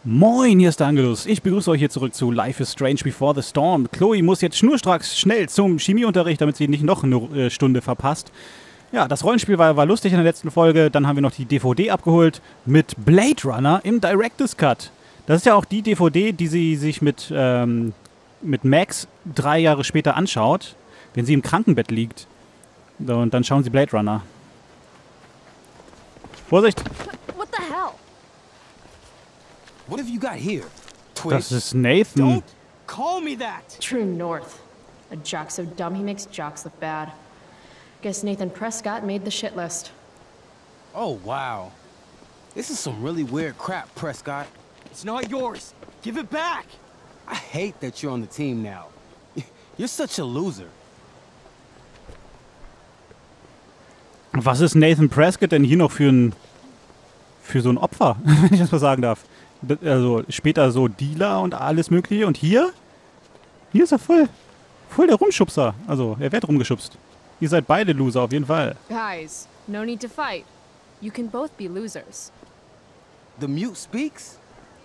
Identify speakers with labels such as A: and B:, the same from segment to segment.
A: Moin, hier ist der Angelus. Ich begrüße euch hier zurück zu Life is Strange Before the Storm. Chloe muss jetzt schnurstracks schnell zum Chemieunterricht, damit sie nicht noch eine Stunde verpasst. Ja, das Rollenspiel war lustig in der letzten Folge. Dann haben wir noch die DVD abgeholt mit Blade Runner im Director's Cut. Das ist ja auch die DVD, die sie sich mit Max 3 Jahre später anschaut, wenn sie im Krankenbett liegt. So, und dann schauen sie Blade Runner. Vorsicht!
B: What the hell?
C: What have you got here? Twitch?
A: Das ist Nathan.
C: Don't call me that!
B: True North. A jock so dumb he makes jocks look bad. Guess Nathan Prescott made the shit list.
C: Oh, wow. This is some really weird crap, Prescott.
D: It's not yours. Give it back.
C: I hate that you're on the team now. You're such a loser.
A: Was ist Nathan Prescott denn hier noch für so ein Opfer, wenn ich das mal sagen darf? Also später so Dealer und alles mögliche. Und hier ist er voll der Rumschubser. Also er wird rumgeschubst. Ihr seid beide Loser auf jeden Fall.
B: Guys, no need to fight. You can both be losers.
C: The mute speaks?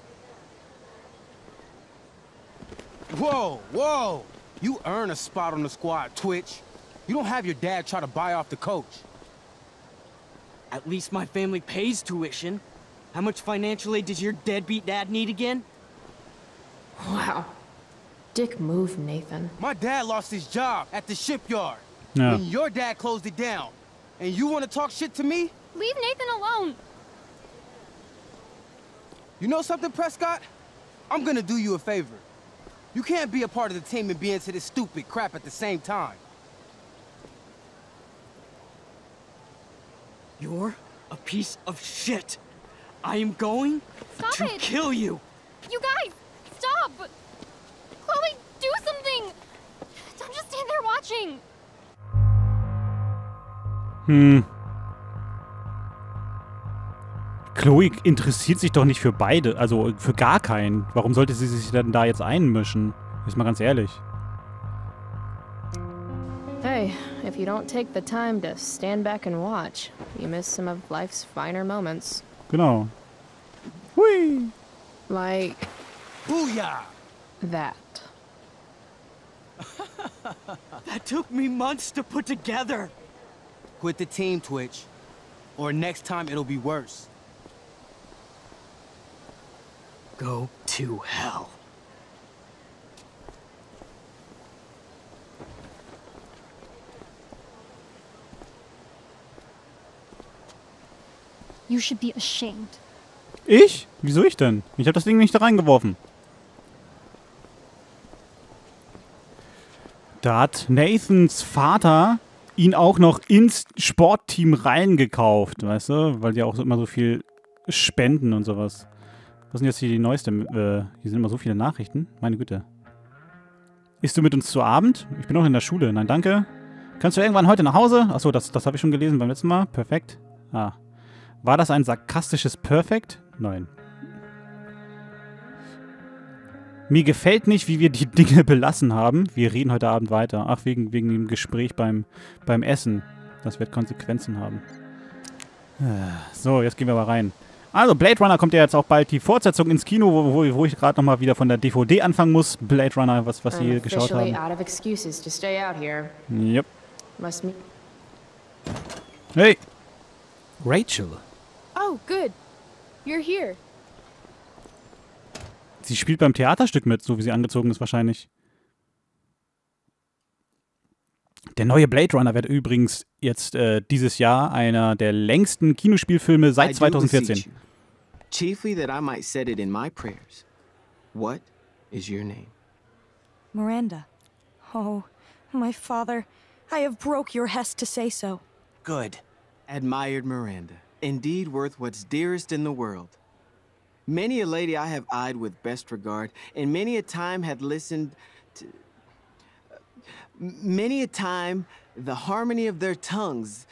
C: Whoa, whoa! You earn a spot on the squad, Twitch. You don't have your dad try to buy off the coach.
D: At least my family pays tuition. How much financial aid does your deadbeat dad need again?
B: Wow. Dick move, Nathan.
C: My dad lost his job at the shipyard.
A: Ja.
C: When your dad closed it down. And you want to talk shit to me?
B: Leave Nathan alone.
C: You know something, Prescott? I'm gonna do you a favor. You can't be a part of the team and be into this stupid crap at the same time.
D: You're a piece of shit. I am going
B: Stop
D: to
B: it.
D: kill you.
B: You guys, stop. Chloe, do something. Don't just stand there watching.
A: Chloe interessiert sich doch nicht für beide, also für gar keinen. Warum sollte sie sich denn da jetzt einmischen? Ist mal ganz ehrlich.
B: Hey, if you don't take the time to stand back and watch, you miss some of life's finer moments.
A: Genau. Hui.
B: Like
C: Booyah!
B: that.
D: That took me months to put together.
C: Quit the team, Twitch. Or next time it'll be worse.
D: Go to hell.
E: You should be ashamed.
A: Ich? Wieso ich denn? Ich habe das Ding nicht da reingeworfen. Da hat Nathans Vater ihn auch noch ins Sportteam reingekauft, weißt du? Weil die auch immer so viel spenden und sowas. Was sind jetzt hier die neueste? Hier sind immer so viele Nachrichten. Meine Güte. Isst du mit uns zu Abend? Ich bin noch in der Schule. Nein, danke. Kannst du irgendwann heute nach Hause? Achso, das habe ich schon gelesen beim letzten Mal. Perfekt. Ah. War das ein sarkastisches Perfekt? Nein. Mir gefällt nicht, wie wir die Dinge belassen haben. Wir reden heute Abend weiter. Ach, wegen dem Gespräch beim Essen. Das wird Konsequenzen haben. So, jetzt gehen wir mal rein. Also, Blade Runner kommt ja jetzt auch bald die Fortsetzung ins Kino, wo ich gerade nochmal wieder von der DVD anfangen muss. Blade Runner, was Sie hier geschaut
B: Officially
A: haben.
B: out of excuses to stay out here.
A: Yep.
B: Must me.
A: Hey! Rachel.
B: Oh, good. You're here.
A: Sie spielt beim Theaterstück mit, so wie sie angezogen ist wahrscheinlich. Der neue Blade Runner wird übrigens jetzt dieses Jahr einer der längsten Kinospielfilme seit 2014.
F: Chiefly that I might set it in my prayers. What is your name?
G: Miranda. Oh, my father, I have broke your hest to say so.
F: Good. Admired Miranda. Indeed worth what's dearest in the world. Many a lady I have eyed with best regard, and many a time had listened to... many a time the harmony of their tongues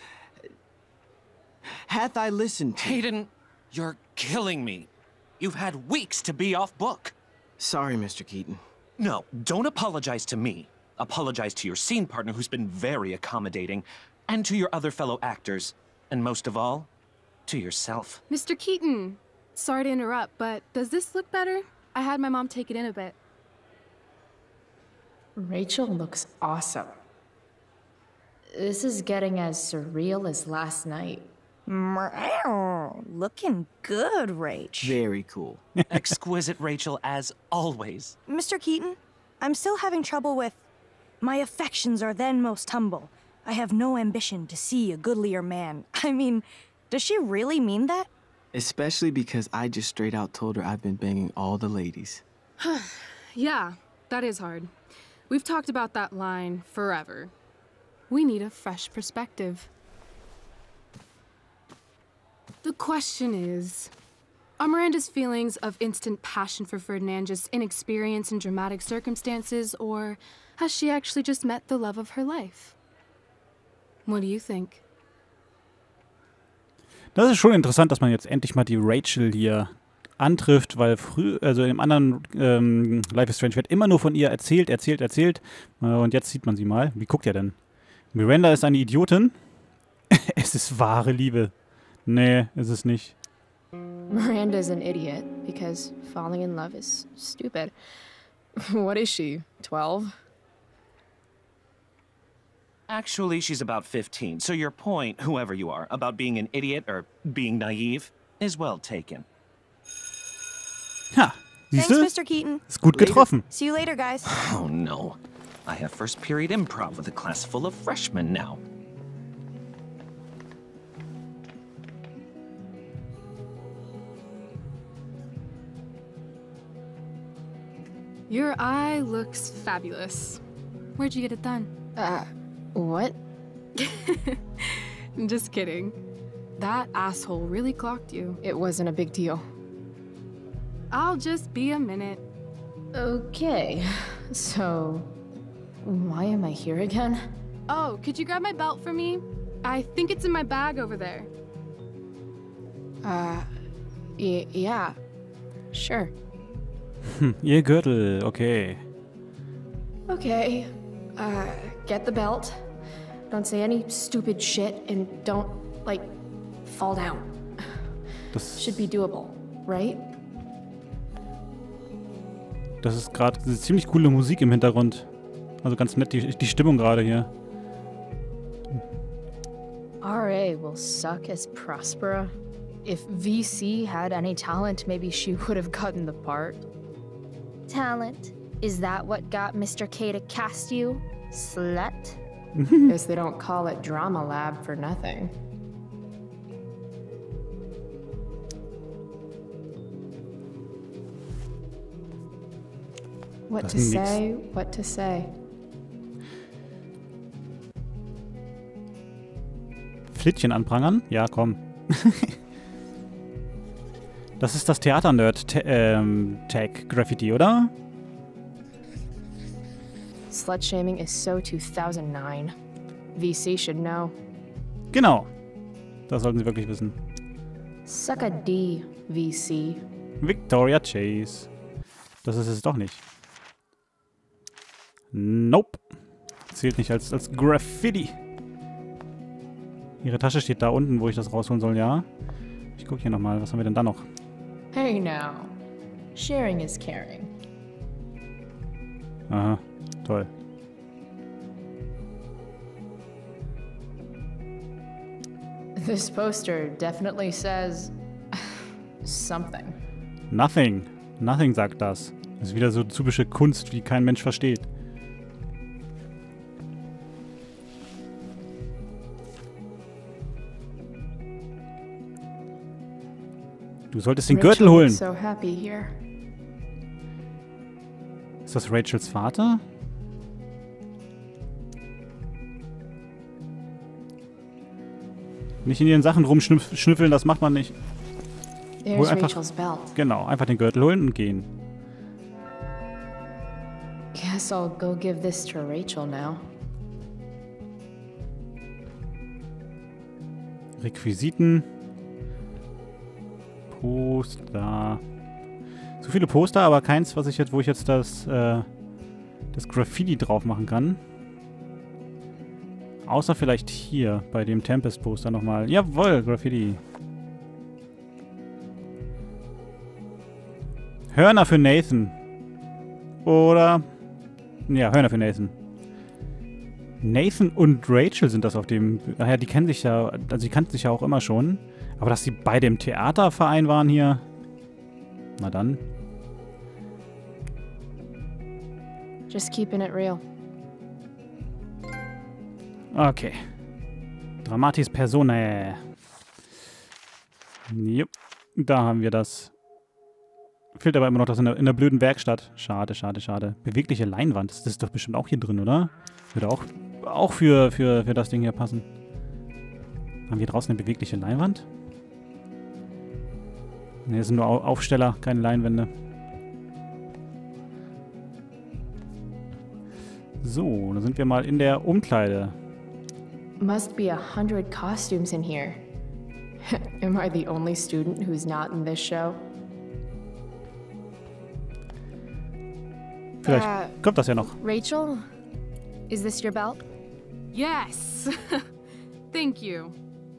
F: hath I listened to.
H: Hayden, you're killing me. You've had weeks to be off book.
F: Sorry, Mr. Keaton.
H: No, don't apologize to me. Apologize to your scene partner who's been very accommodating, and to your other fellow actors, and most of all, to yourself.
B: Mr. Keaton,
E: Sorry to interrupt, but does this look better? I had my mom take it in a bit.
B: Rachel looks awesome. This is getting as surreal as last night.
G: Looking good, Rach.
F: Very cool.
H: Exquisite, Rachel, as always.
G: Mr. Keaton, I'm still having trouble with... My affections are then most humble. I have no ambition to see a goodlier man. I mean, does she really mean that?
F: Especially because I just straight out told her I've been banging all the ladies.
E: Yeah, that is hard. We've talked about that line forever. We need a fresh perspective. The question is, are Miranda's feelings of instant passion for Ferdinand just inexperience in dramatic circumstances, or has she actually just met the love of her life? What do you think?
A: Das ist schon interessant, dass man jetzt endlich mal die Rachel hier antrifft, weil also im anderen Life is Strange wird immer nur von ihr erzählt. Und jetzt sieht man sie mal. Wie guckt ihr denn? Miranda ist eine Idiotin. Es ist wahre Liebe. Nee, ist es nicht.
B: Miranda's an idiot because falling in love is stupid. What is she, 12?
H: Actually, she's about 15, so your point, whoever you are, about being an idiot or being naive, is well taken.
A: Ha, siehst
G: Thanks,
A: du?
G: Mr. Keaton.
A: Ist gut getroffen.
G: See you later, guys.
H: Oh no. I have first period improv with a class full of freshmen now.
E: Your eye looks fabulous. Where'd you get it done?
B: What?
E: Just kidding. That asshole really clocked you.
B: It wasn't a big deal.
E: I'll just be a minute.
B: Okay, so why am I here again?
E: Oh, could you grab my belt for me? I think it's in my bag over there.
B: Yeah, sure.
A: Ihr Gürtel, okay.
B: Okay, get the belt. Don't say any stupid shit and don't, like, fall down.
A: Das,
B: Should be doable, right?
A: das ist gerade ziemlich coole Musik im Hintergrund. Also ganz nett, die Stimmung gerade hier.
B: RA will suck as Prospera. If VC had any talent, maybe she would have gotten the part. Talent? Is that what got Mr. K to cast you? Slut? Guess they don't call it Drama Lab for nothing. What to say, what to say.
A: Flittchen anprangern? Ja, komm. Das ist das Theater-Nerd-Tag-Graffiti, oder?
B: Slut-shaming is so 2009. VC should know.
A: Genau. Das sollten sie wirklich wissen.
B: Suck a D, VC.
A: Victoria Chase. Das ist es doch nicht. Nope. Zählt nicht als Graffiti. Ihre Tasche steht da unten, wo ich das rausholen soll, ja. Ich gucke hier nochmal. Was haben wir denn da noch?
B: Hey now. Sharing is caring.
A: Aha. Toll.
B: This poster definitely says something.
A: Nothing. Nothing sagt das. Das ist wieder so typische Kunst, die kein Mensch versteht. Du solltest den Gürtel holen.
B: So happy here.
A: Ist das Rachels Vater? Nicht in ihren Sachen rumschnüffeln, das macht man nicht.
B: There's
A: einfach,
B: Rachel's belt.
A: Genau, einfach den Gürtel holen und gehen.
B: Guess I'll go give this to Rachel now.
A: Requisiten. Poster. So viele Poster, aber keins, wo ich jetzt das Graffiti drauf machen kann. Außer vielleicht hier, bei dem Tempest-Poster nochmal. Jawohl, Graffiti. Hörner für Nathan. Oder... Ja, Hörner für Nathan. Nathan und Rachel sind das auf dem... Naja, die kennen sich ja... Also die kannten sich ja auch immer schon. Aber dass die beide im Theaterverein waren hier... Na dann.
B: Just keeping it real.
A: Okay. Dramatis Personae. Jupp. Da haben wir das. Fehlt aber immer noch das in der blöden Werkstatt. Schade, schade, schade. Bewegliche Leinwand. Das ist doch bestimmt auch hier drin, oder? Würde auch für das Ding hier passen. Haben wir draußen eine bewegliche Leinwand? Ne, das sind nur Aufsteller, keine Leinwände. So, da sind wir mal in der Umkleide.
B: Must be 100 costumes in here. Am I the only student who's not in this show?
A: Vielleicht kommt das ja noch.
B: Rachel, is this your belt?
E: Yes! Thank you.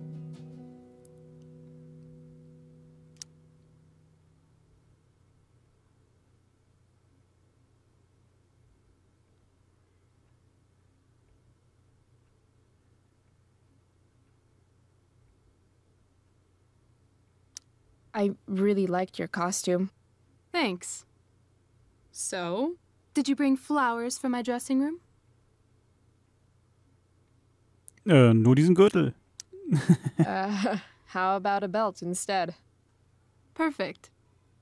B: I really liked your costume.
E: Thanks. So, did you bring flowers for my dressing room?
A: Nur diesen Gürtel.
B: How about a belt instead?
E: Perfect.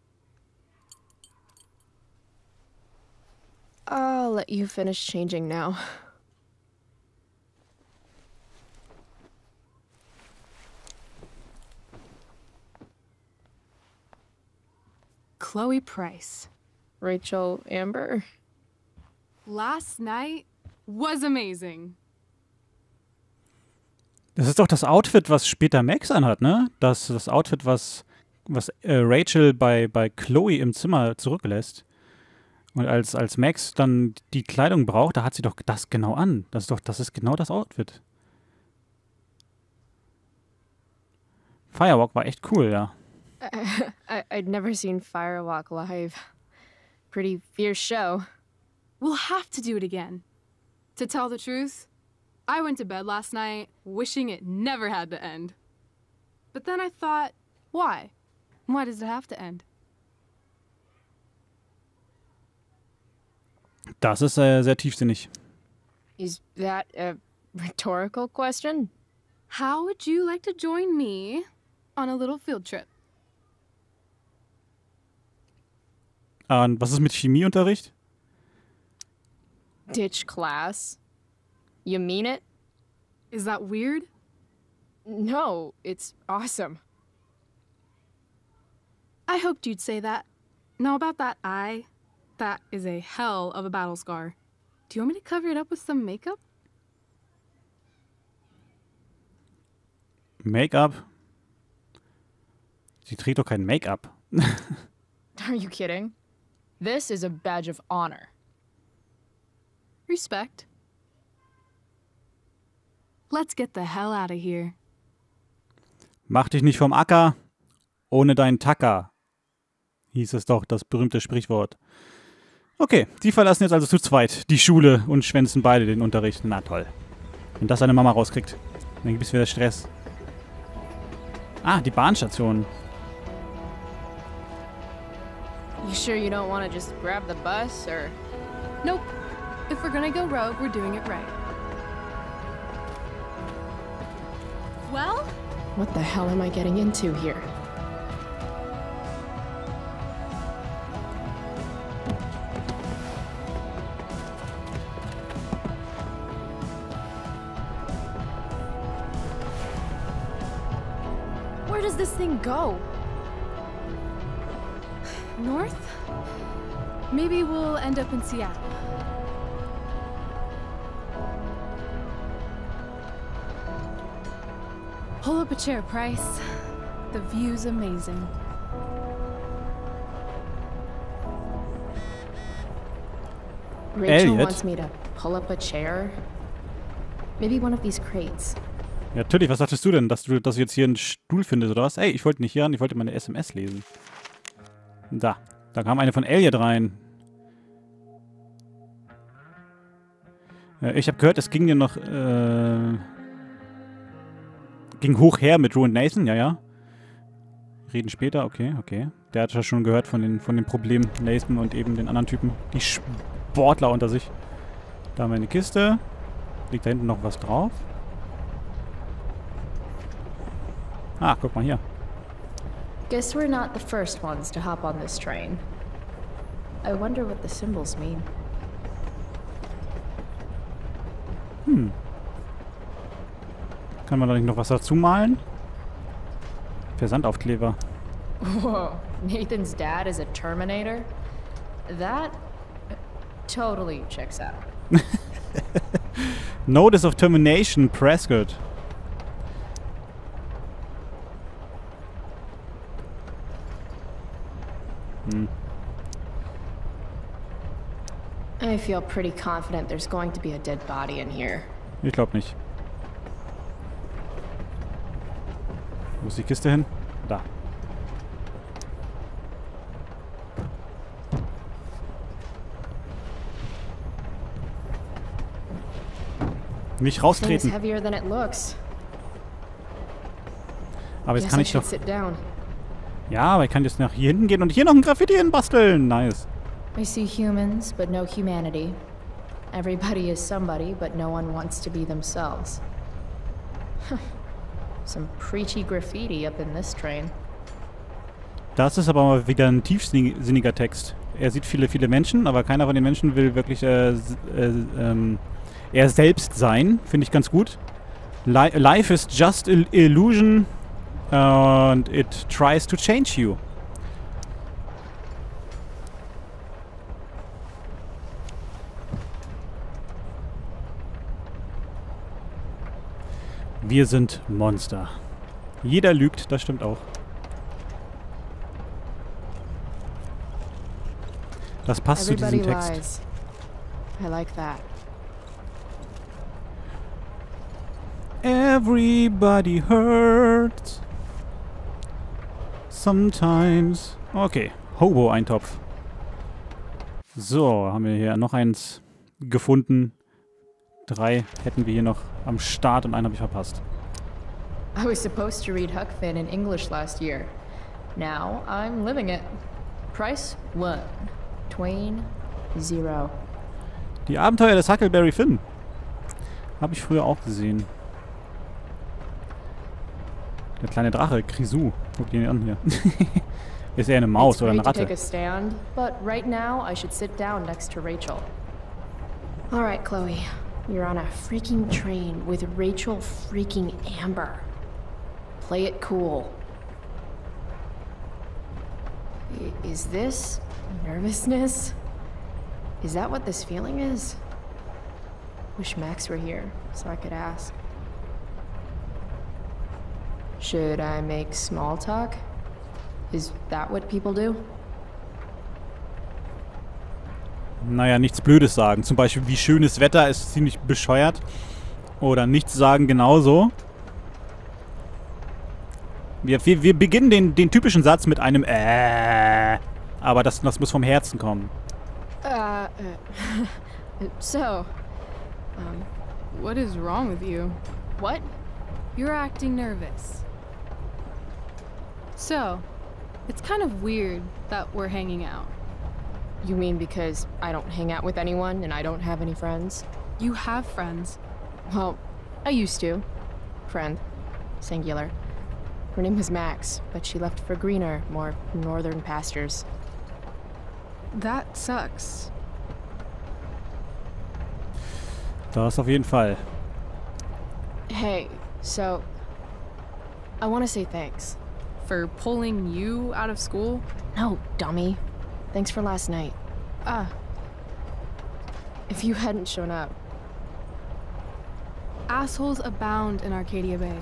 B: I'll let you finish changing now.
E: Chloe Price.
B: Rachel Amber?
E: Last night was amazing.
A: Das ist doch das Outfit, was später Max anhat, ne? Das Outfit, was Rachel bei Chloe im Zimmer zurücklässt. Und als Max dann die Kleidung braucht, da hat sie doch das genau an. Das ist genau das Outfit. Firewalk war echt cool, ja.
B: I'd never seen Firewalk live. Pretty fierce show.
E: We'll have to do it again. To tell the truth, I went to bed last night wishing it never had to end. But then I thought, why? Why does it have to end?
A: Das ist sehr tiefsinnig.
B: Is that a rhetorical question?
E: How would you like to join me on a little field trip?
A: Und was ist mit Chemieunterricht?
B: Ditch class. You mean it?
E: Is that weird?
B: No, it's awesome.
E: I hoped you'd say that. Now about that eye, that is a hell of a battle scar. Do you want me to cover it up with some makeup?
A: Make-up? Sie trägt doch kein Make-up.
B: Are you kidding? This is a badge of honor.
E: Respect. Let's get the hell out of here.
A: Mach dich nicht vom Acker ohne deinen Tacker, hieß es doch, das berühmte Sprichwort. Okay, die verlassen jetzt also zu zweit die Schule und schwänzen beide den Unterricht. Na toll. Wenn das seine Mama rauskriegt, dann gibt es wieder Stress. Ah, die Bahnstation.
B: You sure you don't want to just grab the bus, or...?
E: Nope. If we're gonna go rogue, we're doing it right. Well?
B: What the hell am I getting into here? Where does this thing go?
E: North? Maybe we'll end up in Seattle. Pull up a chair, Price. The view's amazing.
B: Rachel
A: Elliot?
B: wants me to pull up a chair. Maybe one of these crates.
A: Ja, natürlich, was dachtest du denn, dass du jetzt hier einen Stuhl findest oder was? Ey, ich wollte nicht hier an, ich wollte meine SMS lesen. Da Da kam eine von Elliot rein. Ich habe gehört, es ging dir noch, ging hoch her mit Rue und Nathan, ja. Reden später, okay. Der hat ja schon gehört von den Problemen Nathan und eben den anderen Typen. Die Sportler unter sich. Da haben wir eine Kiste. Liegt da hinten noch was drauf? Ah, guck mal hier.
B: Guess we're not the first ones to hop on this train. I wonder what the symbols mean.
A: Kann man da nicht noch was dazu malen? Versandaufkleber.
B: Whoa, Nathan's dad is a Terminator? That totally checks out.
A: Notice of Termination, Prescott.
B: I feel pretty confident there's going to be a dead body in here.
A: Ich glaube nicht. Wo ist die Kiste hin? Da. Nicht raustreten.
B: Heavier than it looks.
A: Aber jetzt kann ich doch...
B: Sit down.
A: Ja, aber ich kann jetzt nach hier hinten gehen und hier noch ein Graffiti hinbasteln. Nice.
B: I see humans, but no humanity. Everybody is somebody, but no one wants to be themselves. Some preachy graffiti up in this train.
A: Das ist aber mal wieder ein tiefsinniger Text. Er sieht viele Menschen, aber keiner von den Menschen will wirklich er selbst sein. Finde ich ganz gut. Life is just an illusion and it tries to change you. Wir sind Monster. Jeder lügt, das stimmt auch. Das passt zu diesem Text.
B: Lies. I like that.
A: Everybody hurts. Sometimes. Okay, Hobo-Eintopf. So, haben wir hier noch eins gefunden. 3 hätten wir hier noch am Start und einen habe ich verpasst.
B: I was supposed to read Huck Finn in English last year. Now I'm living it. Price 1. Twain 0.
A: Die Abenteuer des Huckleberry Finn. Habe ich früher auch gesehen. Der kleine Drache, Grisou. Guck ihn an hier. Ist er eine Maus oder eine Ratte?
B: Take a stand, but right now I should sit down next to Rachel. All right, Chloe. You're on a freaking train with Rachel freaking Amber. Play it cool. Is this nervousness? Is that what this feeling is? Wish Max were here so I could ask. Should I make small talk? Is that what people do?
A: Naja, nichts Blödes sagen. Zum Beispiel, wie schönes Wetter ist ziemlich bescheuert. Oder nichts sagen genauso. Wir beginnen den typischen Satz mit einem aber das muss vom Herzen kommen.
E: So, what is wrong with you?
B: What?
E: You're acting nervous. So, it's kind of weird that we're hanging out.
B: You mean because I don't hang out with anyone and I don't have any friends?
E: You have friends.
B: Well, I used to. Friend. Singular. Her name was Max, but she left for greener, more northern pastures.
E: That sucks.
A: Das auf jeden Fall.
B: Hey, so... I want to say thanks.
E: For pulling you out of school?
B: No, dummy. Thanks for last night. If you hadn't shown up...
E: Assholes abound in Arcadia Bay.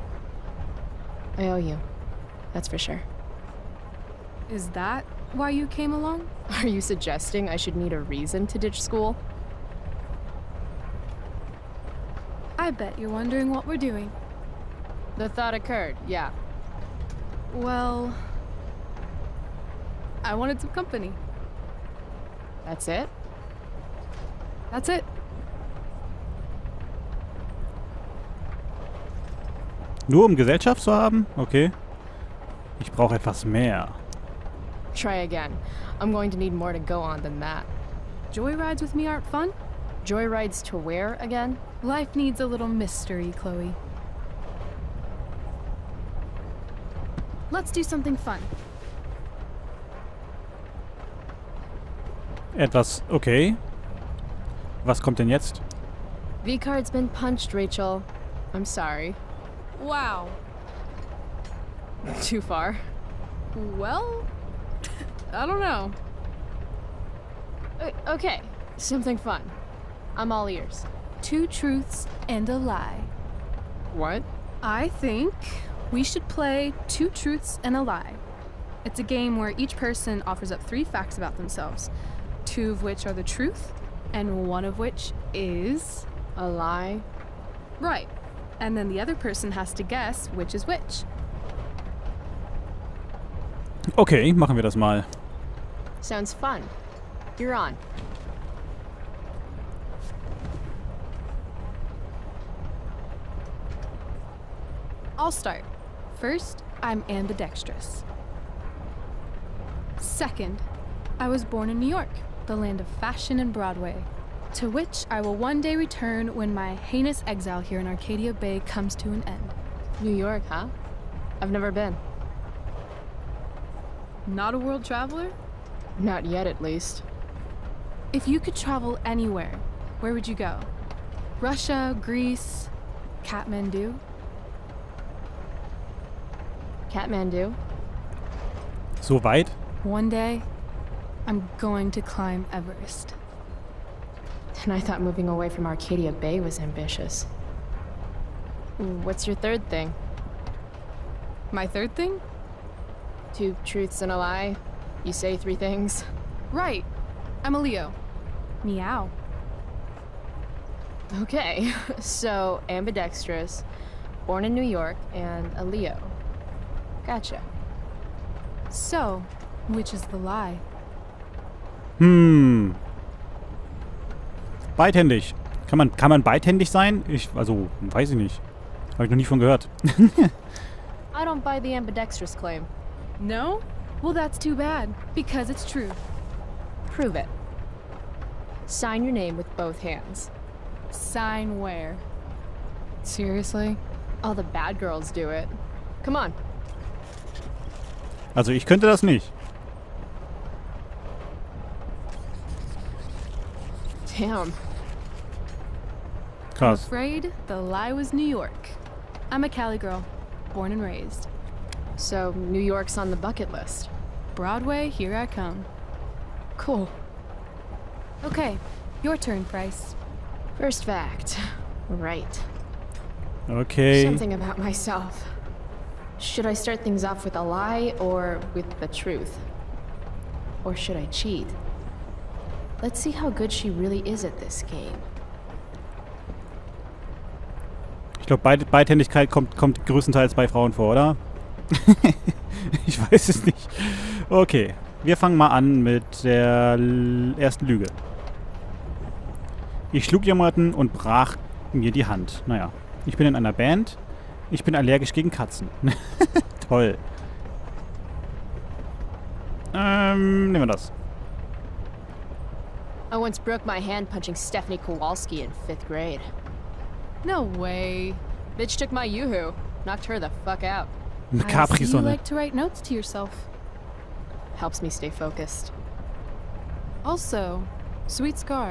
B: I owe you. That's for sure.
E: Is that why you came along?
B: Are you suggesting I should need a reason to ditch school?
E: I bet you're wondering what we're doing.
B: The thought occurred, yeah.
E: Well... I wanted some company.
B: That's it?
E: That's it.
A: Nur um Gesellschaft zu haben? Okay. Ich brauche etwas mehr.
B: Try again. I'm going to need more to go on than that.
E: Joyrides with me aren't fun?
B: Joyrides to where again?
E: Life needs a little mystery, Chloe. Let's do something fun.
A: Etwas... Okay. Was kommt denn jetzt?
B: V-card's been punched, Rachel. I'm sorry.
E: Wow.
B: Too far.
E: Well, I don't know.
B: Okay, something fun. I'm all ears.
E: 2 truths and a lie.
B: What?
E: I think we should play 2 truths and a lie. It's a game where each person offers up 3 facts about themselves, 2 of which are the truth, and 1 of which is
B: A lie?
E: right. And then the other person has to guess which is which.
A: Okay, machen wir das mal.
B: Sounds fun. You're on.
E: I'll start. First, I'm ambidextrous. Second, I was born in New York, the land of fashion and Broadway, to which I will one day return when my heinous exile here in Arcadia Bay comes to an end.
B: New York, huh? I've never been.
E: Not a world traveler?
B: Not yet, at least.
E: If you could travel anywhere, where would you go? Russia, Greece, Kathmandu?
B: Kathmandu?
A: So weit?
E: One day, I'm going to climb Everest.
B: And I thought moving away from Arcadia Bay was ambitious. What's your third thing?
E: My third thing?
B: 2 truths and a lie? You say 3 things?
E: Right. I'm a Leo. Meow.
B: Okay, so ambidextrous, born in New York, and a Leo. Gotcha.
E: So, which is the lie?
A: Beidhändig. Kann man beidhändig sein? Also, weiß ich nicht. Habe ich noch nie von gehört.
B: I don't buy the ambidextrous claim.
E: No? Well, that's too bad, because it's true.
B: Prove it. Sign your name with both hands.
E: Sign where?
B: Seriously? All the bad girls do it. Come on.
A: Also, ich könnte das nicht.
B: Damn.
E: I'm
A: Krass.
E: afraid the lie was New York. I'm a Cali girl, born and raised.
B: So, New York's on the bucket list.
E: Broadway, here I come.
B: Cool.
E: Okay, your turn, Price.
B: First fact. Right.
A: Okay.
B: Something about myself. Should I start things off with a lie or with the truth? Or should I cheat? Let's see how good she really is at this game.
A: Ich glaube, Beidhändigkeit kommt größtenteils bei Frauen vor, oder? Ich weiß es nicht. Okay, wir fangen mal an mit der ersten Lüge. Ich schlug jemanden und brach mir die Hand. Naja, ich bin in einer Band. Ich bin allergisch gegen Katzen. Toll. Nehmen wir das.
B: I once broke my hand punching Stephanie Kowalski in 5th grade.
E: No way.
B: Bitch took my yoo-hoo. Knocked her the fuck out.
E: I see you
A: Capri-Sonne.
E: like to write notes to yourself.
B: Helps me stay focused.
E: Also, sweet scar.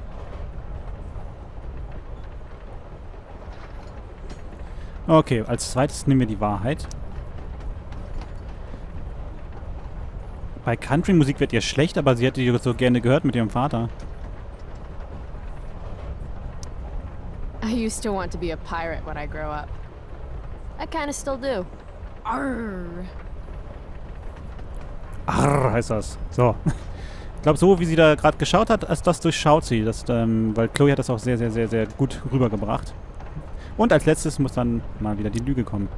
A: Okay, als zweites nehmen wir die Wahrheit. Bei Country-Musik wird ihr schlecht, aber sie hätte die so gerne gehört mit ihrem Vater.
B: I used to want to be a pirate when I grow up. I kinda still do.
E: Arr.
A: Arr, heißt das. So. Ich glaube, so wie sie da gerade geschaut hat, das durchschaut sie. Weil Chloe hat das auch sehr, sehr, sehr, sehr gut rübergebracht. Und als letztes muss dann mal wieder die Lüge kommen.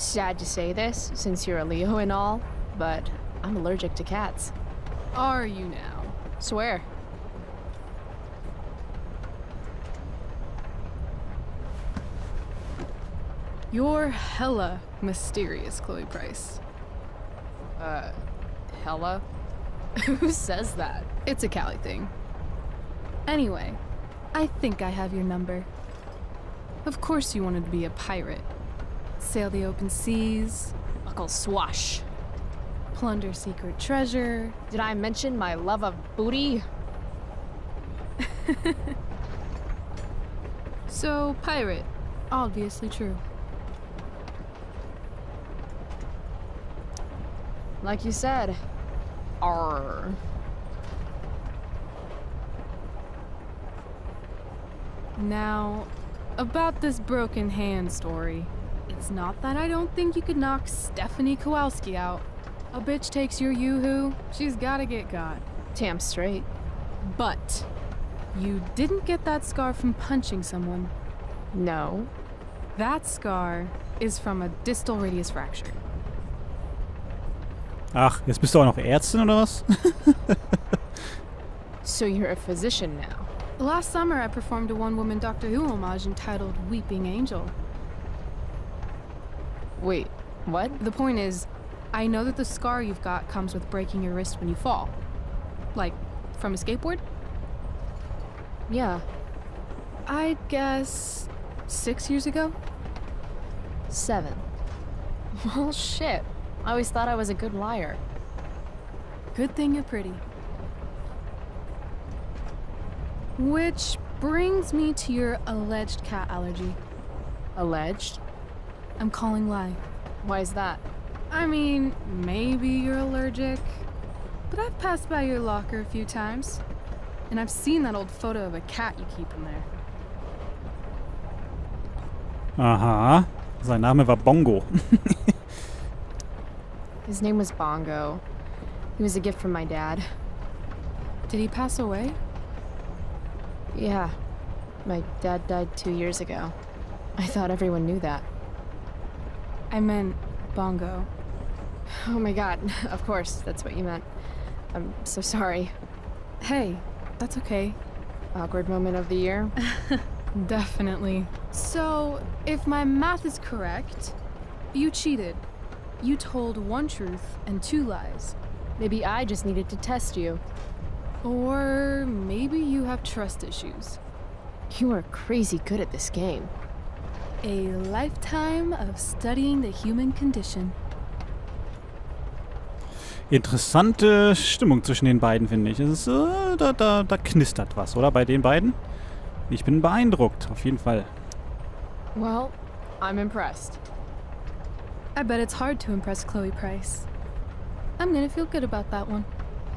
B: Sad to say this, since you're a Leo and all, but I'm allergic to cats.
E: Are you now?
B: Swear.
E: You're hella mysterious, Chloe Price.
B: Hella? Who says that?
E: It's a Cali thing. Anyway, I think I have your number. Of course you wanted to be a pirate. Sail the open seas.
B: Buckle swash.
E: Plunder secret treasure.
B: Did I mention my love of booty?
E: So, pirate. Obviously true.
B: Like you said. Arr.
E: Now, about this broken hand story. It's not that I don't think you could knock Stephanie Kowalski out. A bitch takes your yoo-hoo, she's gotta get got.
B: Damn straight.
E: But you didn't get that scar from punching someone.
B: No.
E: That scar is from a distal radius fracture.
A: Ach, jetzt bist du auch noch Ärztin oder was?
B: So you're a physician now?
E: Last summer I performed a one-woman Doctor Who homage entitled Weeping Angel.
B: Wait, what?
E: The point is, I know that the scar you've got comes with breaking your wrist when you fall. Like, from a skateboard?
B: Yeah.
E: I'd guess 6 years ago?
B: 7. Well, shit. I always thought I was a good liar.
E: Good thing you're pretty. Which brings me to your alleged cat allergy.
B: Alleged?
E: I'm calling lie.
B: Why is that?
E: I mean, maybe you're allergic, but I've passed by your locker a few times, and I've seen that old photo of a cat you keep in there.
A: Aha. Sein Name war Bongo.
B: His name was Bongo. He was a gift from my dad.
E: Did he pass away?
B: Yeah. My dad died 2 years ago. I thought everyone knew that.
E: I meant Bongo.
B: Oh my god, of course, that's what you meant. I'm so sorry.
E: Hey, that's okay.
B: Awkward moment of the year?
E: Definitely. So, if my math is correct, you cheated. You told 1 truth and 2 lies.
B: Maybe I just needed to test you.
E: Or maybe you have trust issues.
B: You are crazy good at this game.
E: A lifetime of studying the human condition.
A: Interessante Stimmung zwischen den beiden, finde ich. Es ist, da knistert was, oder? Bei den beiden? Ich bin beeindruckt, auf jeden Fall.
B: Well, I'm impressed.
E: I bet it's hard to impress Chloe Price. I'm gonna feel good about that one.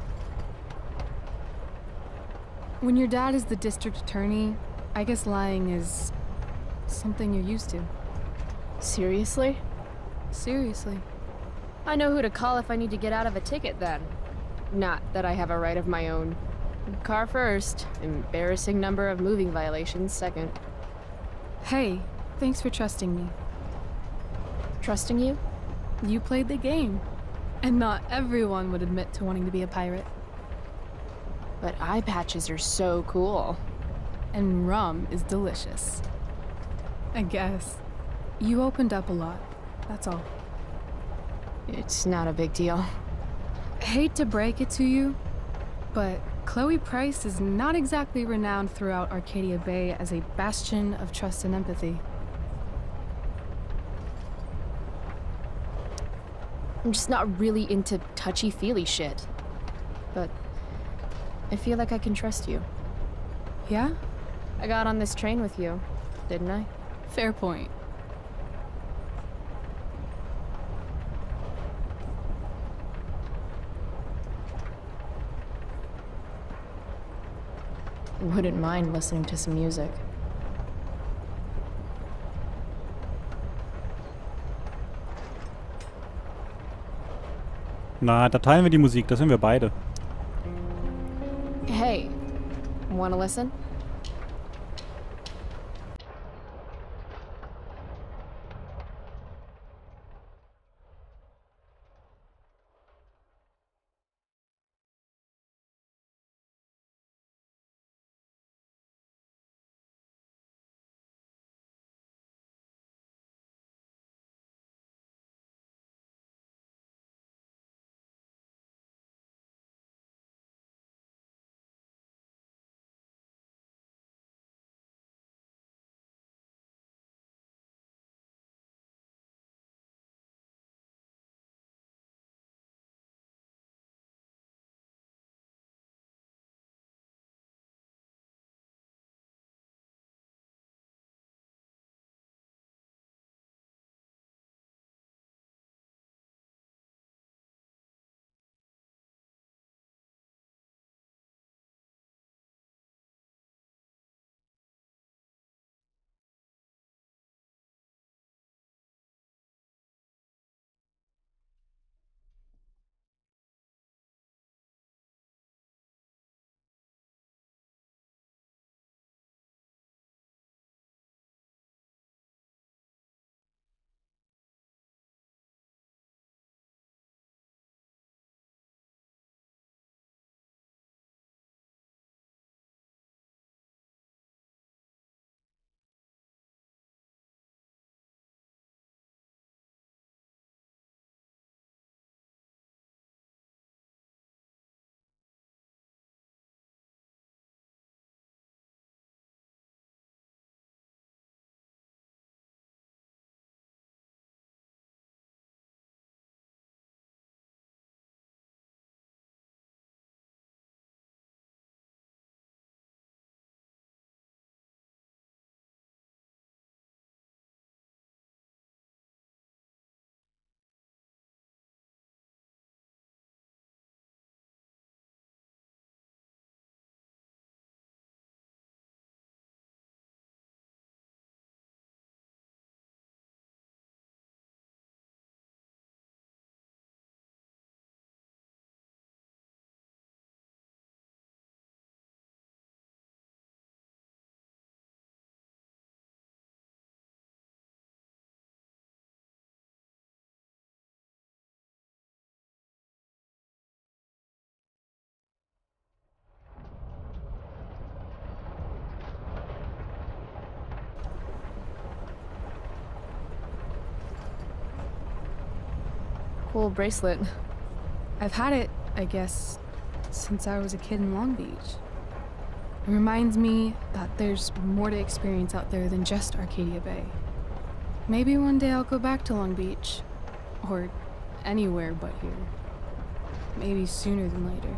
E: When your dad is the district attorney, I guess lying is something you're used to.
B: Seriously?
E: Seriously.
B: I know who to call if I need to get out of a ticket then. Not that I have a right of my own. Car first, embarrassing number of moving violations second.
E: Hey, thanks for trusting me.
B: Trusting you?
E: You played the game. And not everyone would admit to wanting to be a pirate.
B: But eye patches are so cool.
E: And rum is delicious. I guess. You opened up a lot, that's all.
B: It's not a big deal.
E: Hate to break it to you, but Chloe Price is not exactly renowned throughout Arcadia Bay as a bastion of trust and empathy.
B: I'm just not really into touchy-feely shit. But I feel like I can trust you.
E: Yeah?
B: I got on this train with you, didn't I?
E: Fair point.
B: Wouldn't mind listening to some music.
A: Na, da teilen wir die Musik, das sind wir beide.
B: Hey, wanna listen? cool bracelet.
E: I've had it, I guess, since I was a kid in Long Beach. It reminds me that there's more to experience out there than just Arcadia Bay. Maybe one day I'll go back to Long Beach. Or anywhere but here. Maybe sooner than later.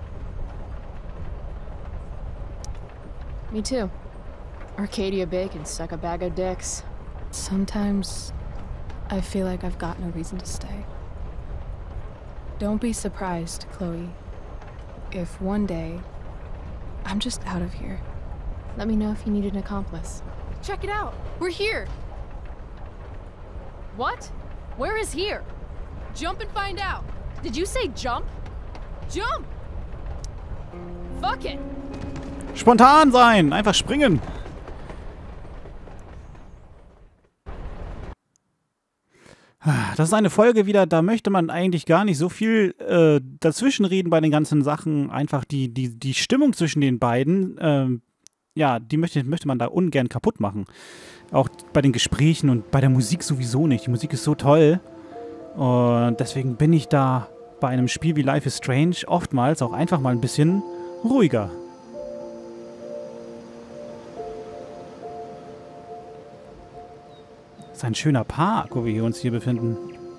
B: Me too. Arcadia Bay can suck a bag of dicks.
E: Sometimes I feel like I've got no reason to stay. Don't be surprised, Chloe, if one day I'm just out of here.
B: Let me know if you need an accomplice.
E: Check it out! We're here!
B: What? Where is here?
E: Jump and find out!
B: Did you say jump?
E: Jump!
B: Fuck it!
A: Spontan sein! Einfach springen! Das ist eine Folge wieder, da möchte man eigentlich gar nicht so viel dazwischenreden bei den ganzen Sachen. Einfach die Stimmung zwischen den beiden, ja, die möchte man da ungern kaputt machen. Auch bei den Gesprächen und bei der Musik sowieso nicht. Die Musik ist so toll. Und deswegen bin ich da bei einem Spiel wie Life is Strange oftmals auch einfach mal ein bisschen ruhiger. Das ist ein schöner Park, wo wir uns hier befinden.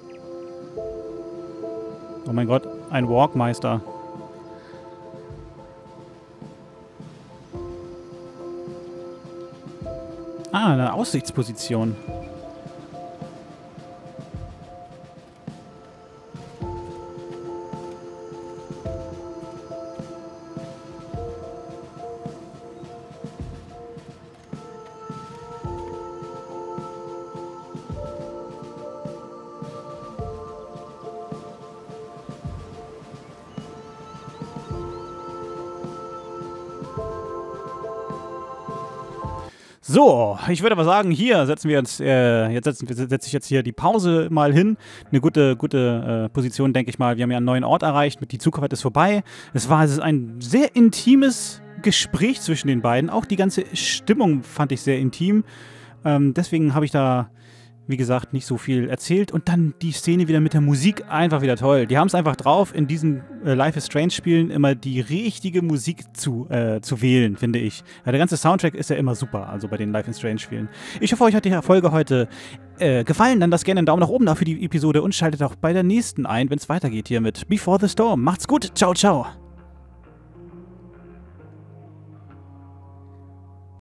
A: Oh mein Gott, ein Walkmeister. Ah, eine Aussichtsposition. So, ich würde aber sagen, hier setzen wir uns, setze ich jetzt hier die Pause mal hin. Eine gute Position, denke ich mal. Wir haben ja einen neuen Ort erreicht, die Zugfahrt ist vorbei. Es ist ein sehr intimes Gespräch zwischen den beiden. Auch die ganze Stimmung fand ich sehr intim. Deswegen habe ich da, wie gesagt, nicht so viel erzählt. Und dann die Szene wieder mit der Musik, einfach wieder toll. Die haben es einfach drauf, in diesen Life is Strange Spielen immer die richtige Musik zu wählen, finde ich. Ja, der ganze Soundtrack ist ja immer super, also bei den Life is Strange Spielen. Ich hoffe, euch hat die Folge heute gefallen. Dann lasst gerne einen Daumen nach oben da für die Episode und schaltet auch bei der nächsten ein, wenn es weitergeht hier mit Before the Storm. Macht's gut, ciao, ciao.